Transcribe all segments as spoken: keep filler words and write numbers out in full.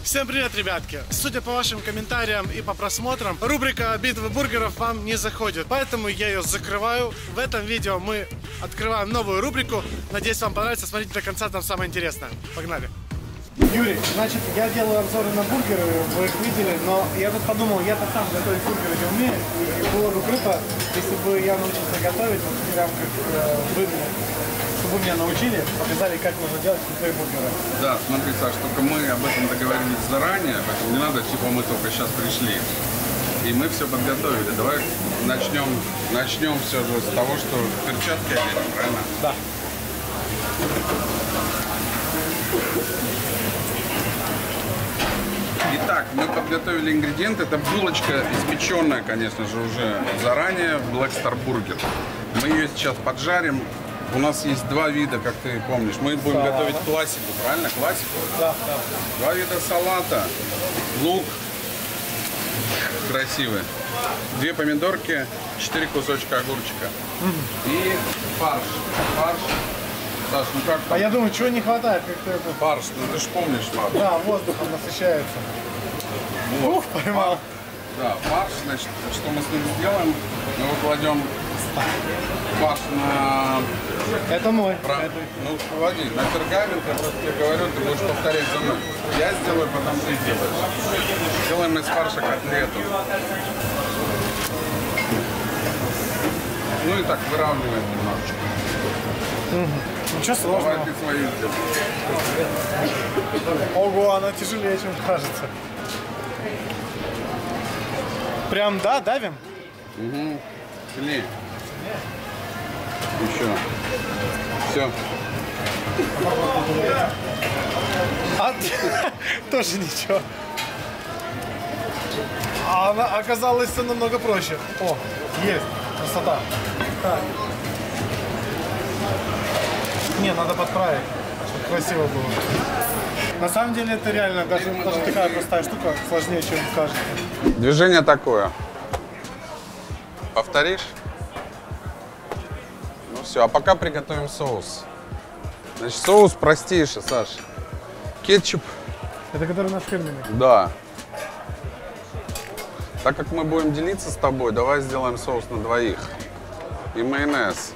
Всем привет, ребятки! Судя по вашим комментариям и по просмотрам, рубрика «Битвы бургеров» вам не заходит, поэтому я ее закрываю. В этом видео мы открываем новую рубрику. Надеюсь, вам понравится. Смотрите до конца, там самое интересное. Погнали! Юрий, значит, я делаю обзоры на бургеры, вы их видели, но я тут подумал, я-то сам готовить бургеры не умею, и было бы круто, если бы я научился готовить, вот прям как э, вы, чтобы вы меня научили, показали, как нужно делать крутые бургеры. Да, смотри, Саш, только мы об этом договорились заранее, поэтому не надо, типа, мы только сейчас пришли. И мы все подготовили. Давай начнем, начнем все же с того, что перчатки оденем, правильно? Да. Итак, мы подготовили ингредиенты. Это булочка, испеченная, конечно же, уже заранее, Black Star Burger. Мы ее сейчас поджарим. У нас есть два вида, как ты помнишь. Мы будем салата. готовить классику, правильно? Классику? Да, да. Два вида салата, лук красивый, две помидорки, четыре кусочка огурчика mm-hmm. и фарш. Фарш. Саш, ну как там? А я думаю, чего не хватает? Как-то это... Фарш, ну ты же помнишь фарш. Да, воздухом насыщается. Вот. Ух, поймал. Да, фарш, значит, что мы с ним сделаем? Мы выкладем фарш на... Это мой. Про... Это... Ну, вводи, на пергамент, я просто тебе говорю, ты будешь повторять за мной. Я сделаю, потом ты делаешь. Делаем из фарша котлету. Ну и так, выравниваем немножечко. Угу. Ничего сложного. Давай ты свою сделай. Ого, она тяжелее, чем кажется. Прям, да, давим? Угу. Сильнее. Еще. Все. А, тоже ничего. А она оказалась намного проще. О, есть. Красота. Так. Не, надо подправить, чтобы красиво было. На самом деле это реально, даже, даже такая простая штука сложнее, чем кажется. Движение такое. Повторишь? Ну все, а пока приготовим соус. Значит, соус простейший, Саш. Кетчуп. Это который наш фирменный? Да. Так как мы будем делиться с тобой, давай сделаем соус на двоих. И майонез.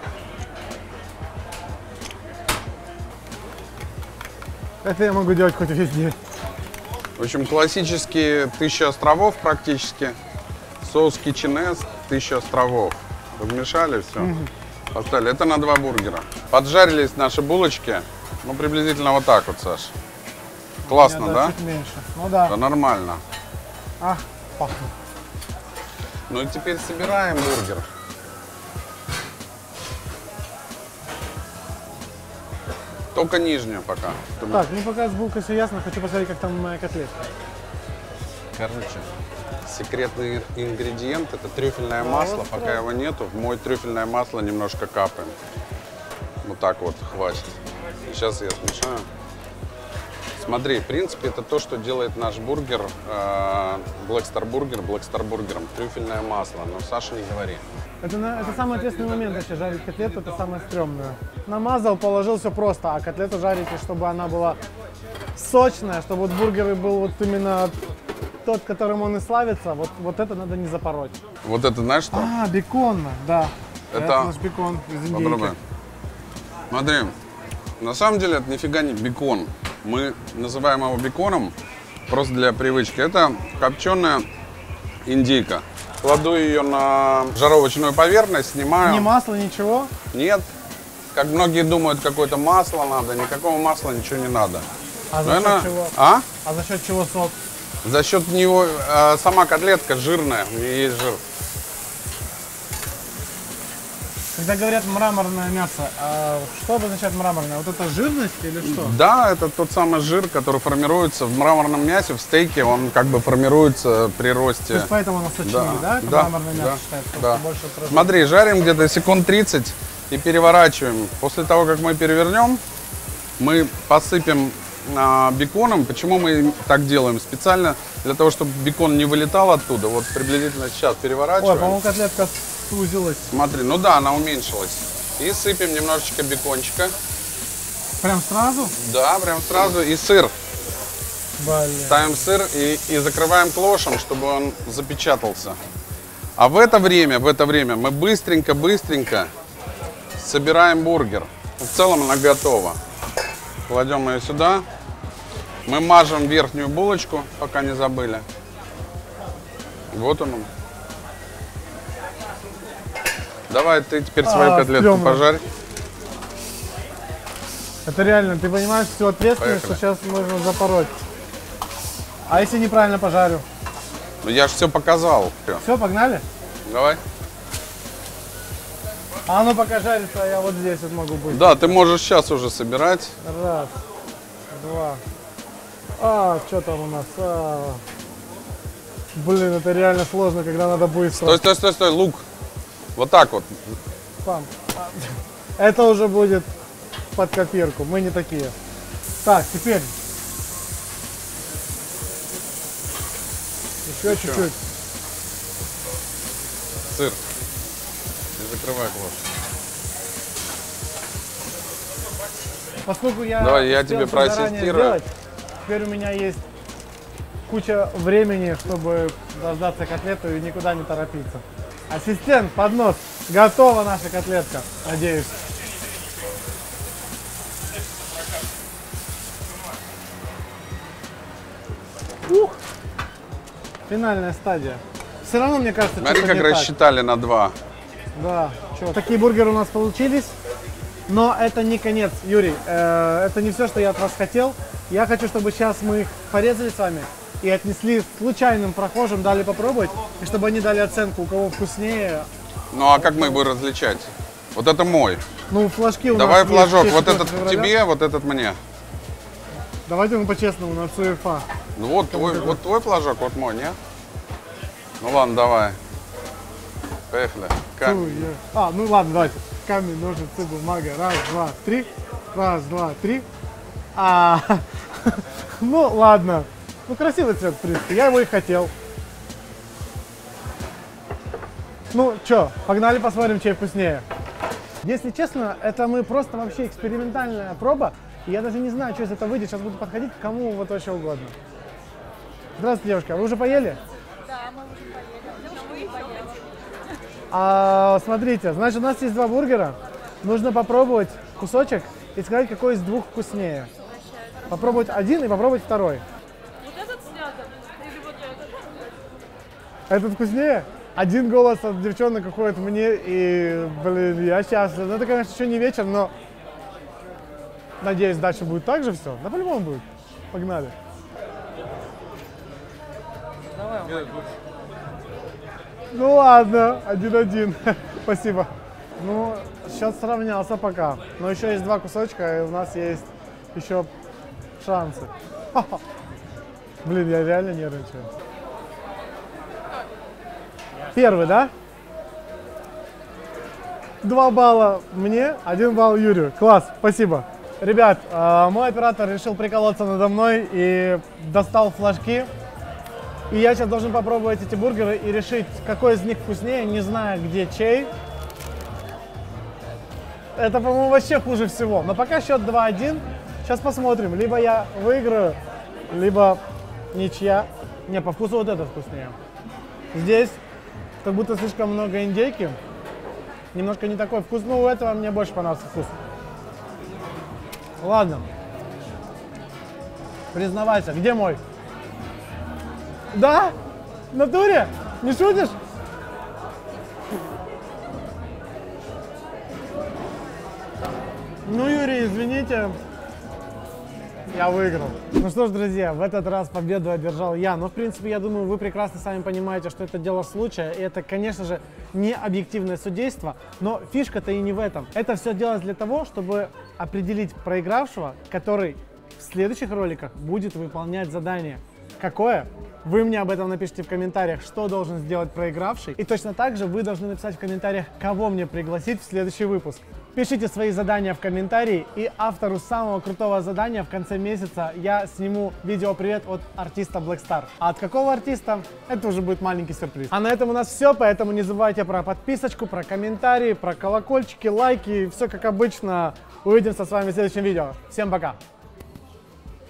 Это я могу делать хоть везде. В общем, классические тысяча островов практически. Соус Kitchen тысяча островов. Подмешали все. Угу. Поставили. Это на два бургера. Поджарились наши булочки. Ну, приблизительно вот так вот, Саш. Классно, да? Чуть меньше. Ну да. Да нормально. Ах, пахнет. Ну и теперь собираем бургер. Только нижнюю пока. Так, ну пока с булкой все ясно, хочу посмотреть, как там моя котлетка. Короче, секретный ингредиент — это трюфельное а масло. Вот пока его нету, в мой трюфельное масло немножко капаем. Вот так вот хватит. Сейчас я смешаю. Смотри, в принципе, это то, что делает наш бургер, э, Black Star Burger, Black Star бургером. Трюфельное масло, но Саша не говори. Это, это самый ответственный момент, вообще жарить котлету, это самое стрёмное. Намазал, положил, все просто, а котлету жарите, чтобы она была сочная, чтобы вот бургер был вот именно тот, которым он и славится, вот, вот это надо не запороть. Вот это знаешь что? А, бекон, да. Это, это наш бекон из индейки. Попробуем. Смотри, на самом деле это нифига не бекон. Мы называем его беконом просто для привычки. Это копченая индейка. Кладу ее на жаровочную поверхность, снимаю. Ни масла, ничего? Нет. Как многие думают, какое-то масло надо. Никакого масла, ничего не надо. А за счет чего? А? А за счет чего сок? За счет него э, сама котлетка жирная, у нее есть жир. Когда говорят мраморное мясо, а что обозначает мраморное? Вот это жирность или что? Да, это тот самый жир, который формируется в мраморном мясе, в стейке, он как бы формируется при росте. То есть поэтому оно сочнее, да? Да, это да, мраморное мясо да, считается, да. Больше Смотри, жарим где-то секунд тридцать и переворачиваем. После того, как мы перевернем, мы посыпем а, беконом. Почему мы так делаем? Специально для того, чтобы бекон не вылетал оттуда. Вот приблизительно сейчас переворачиваем. Ой, по-моему, котлетка сузилась. Смотри, ну да, она уменьшилась. И сыпем немножечко бекончика. Прям сразу? Да, прям сразу. И сыр. Блин. Ставим сыр и, и закрываем клошем, чтобы он запечатался. А в это время, в это время мы быстренько-быстренько собираем бургер. В целом она готова. Кладем ее сюда. Мы мажем верхнюю булочку, пока не забыли. Вот он. Давай ты теперь свою А, котлетку стрёмно. пожарь. Это реально, ты понимаешь всю ответственность, Поехали. что сейчас можно запороть. А если неправильно пожарю? Ну я же все показал. Всё. Все, погнали? Давай. А оно пока жарится, а я вот здесь вот могу быть. Да, ты можешь сейчас уже собирать. Раз, два. А, что там у нас? А. Блин, это реально сложно, когда надо быстро. Стой, стой, стой, стой, лук. Вот так вот. Пам. А. Это уже будет под копирку, мы не такие. Так, теперь. Еще Еще. чуть-чуть. Сыр. Не закрывай клош. Поскольку я Давай, я успел тебе всё заранее проассистирую. сделать, теперь у меня есть куча времени, чтобы дождаться котлету и никуда не торопиться. Ассистент, поднос. Готова наша котлетка, надеюсь. Ух! Финальная стадия. Все равно, мне кажется, Смотри, что-то как не так. рассчитали на два. Да, чё, такие бургеры у нас получились, но это не конец, Юрий, э, это не все, что я от вас хотел. Я хочу, чтобы сейчас мы их порезали с вами и отнесли случайным прохожим, дали попробовать, и чтобы они дали оценку, у кого вкуснее. Ну а как мы их будем различать? Вот это мой. Ну, флажки у Давай нас флажок. есть Вот честь этот февраля. тебе, вот этот мне. Давайте мы по-честному, на ЦУЕФА. Ну вот твой, вот твой флажок, вот мой, не? Ну ладно, давай. Поехали. Камень. Цуе- А, ну ладно, давайте. Камень, ножницы, бумага. Раз, два, три. Раз, два, три. А, ну ладно. Ну красивый цвет, в принципе. Я его и хотел. Ну чё, погнали посмотрим, чей вкуснее. Если честно, это мы просто вообще экспериментальная проба. И я даже не знаю, что из этого выйдет. Сейчас буду подходить к кому вот вообще угодно. Здравствуйте, девушка. Вы уже поели? Да, мы уже поели. Но вы еще хотите. А, смотрите, значит, у нас есть два бургера. Нужно попробовать кусочек и сказать, какой из двух вкуснее. Попробовать один и попробовать второй. Вот этот снятый или вот этот? Этот вкуснее? Один голос от девчонок уходит мне, и, блин, я счастлив. Ну, это, конечно, еще не вечер, но надеюсь, дальше будет так же все. Да, по-любому будет. Погнали. Ну ладно, один-один. Спасибо. Ну, счет сравнялся пока. Но еще есть два кусочка, и у нас есть еще шансы. Блин, я реально нервничаю. Первый, да? Два балла мне, один балл Юрию. Класс, спасибо. Ребят, э, мой оператор решил приколоться надо мной и достал флажки. И я сейчас должен попробовать эти бургеры и решить, какой из них вкуснее, не зная, где чей. Это, по-моему, вообще хуже всего. Но пока счет два-один. Сейчас посмотрим. Либо я выиграю, либо ничья. Не, по вкусу вот этот вкуснее. Здесь как будто слишком много индейки. Немножко не такой вкус. Ну, у этого мне больше понравился вкус. Ладно. Признавайся, где мой? Да? В натуре? Не шутишь? Ну, Юрий, извините, я выиграл. Ну что ж, друзья, в этот раз победу одержал я. Но, в принципе, я думаю, вы прекрасно сами понимаете, что это дело случая. И это, конечно же, не объективное судейство. Но фишка-то и не в этом. Это все делалось для того, чтобы определить проигравшего, который в следующих роликах будет выполнять задание. Какое? Вы мне об этом напишите в комментариях, что должен сделать проигравший. И точно так же вы должны написать в комментариях, кого мне пригласить в следующий выпуск. Пишите свои задания в комментарии, и автору самого крутого задания в конце месяца я сниму видео-привет от артиста Blackstar. А от какого артиста? Это уже будет маленький сюрприз. А на этом у нас все, поэтому не забывайте про подписочку, про комментарии, про колокольчики, лайки, все как обычно. Увидимся с вами в следующем видео. Всем пока!